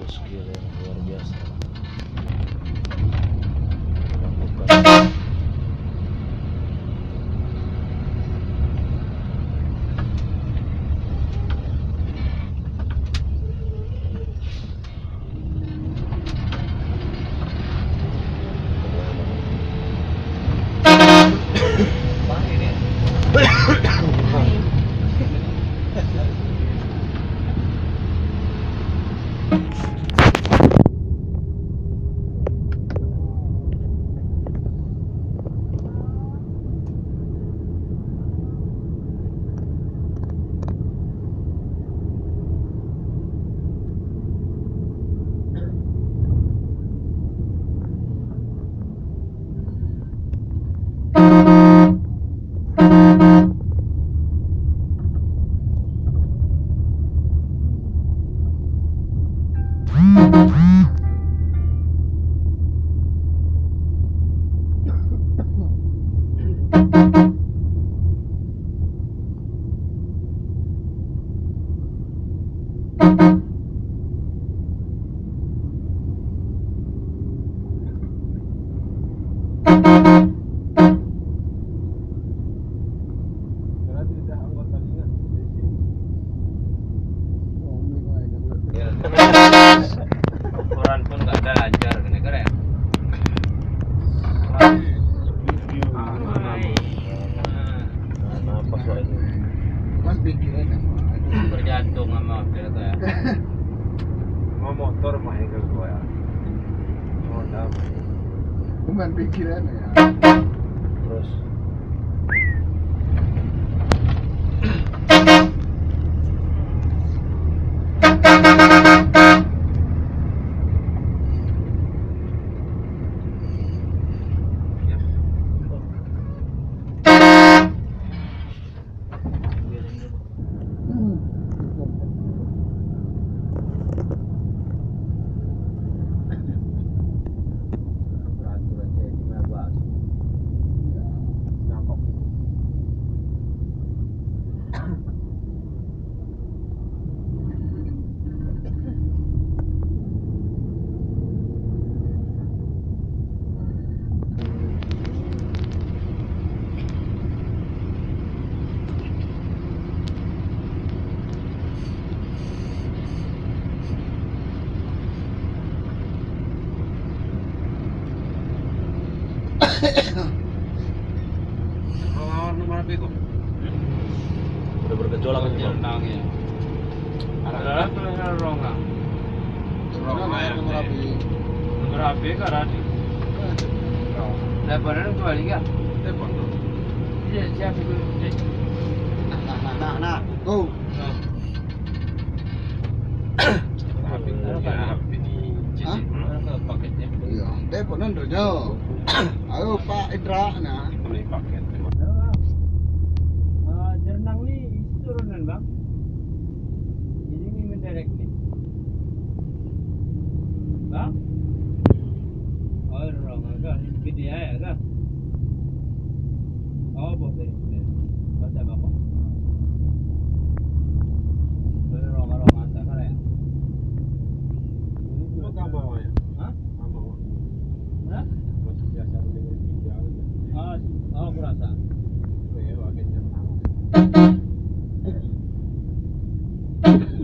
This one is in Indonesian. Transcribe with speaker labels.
Speaker 1: skill yang luar biasa melakukan.
Speaker 2: Ukuran pun nggak ada lancar ke negara ya.
Speaker 1: Apa soalnya?
Speaker 3: Mas pikiran apa?
Speaker 2: Berjantung sama kereta ya.
Speaker 4: Mau motor mah yang kedua ya. Honda.
Speaker 3: Bukan pikiran ya.
Speaker 1: Terus
Speaker 2: Peraturan saya di Mabas.
Speaker 4: Nangkop. Orang nomor apa itu?
Speaker 1: udah bergejolak kan Bang?
Speaker 2: Jendang ya. Ada apa ronga?
Speaker 3: Nomor api.
Speaker 2: Nomor HP kan ada. Lebaran itu balik ya?
Speaker 4: Telepon.
Speaker 2: Iya, siapa itu?
Speaker 3: Nah. Go.
Speaker 4: HP ini
Speaker 3: Hah?
Speaker 2: Paketnya.
Speaker 3: Iya, teleponan dojo. Ayo Pak Indra nah.
Speaker 4: beli paket.
Speaker 2: Jernang nih turunan bang. Jadi ini menderek nih. Bang? Oh, ronga kah? Gede ya kah? Oh, boleh. Baca bapak. Boleh ronga antara ya?
Speaker 4: Itu kamu mau ya?
Speaker 2: Hah?
Speaker 4: Kamu.
Speaker 2: Hah?
Speaker 4: Masih biasa dengan ginjal.
Speaker 2: Oh, kurasa.
Speaker 4: Oh ya, pakai jernang.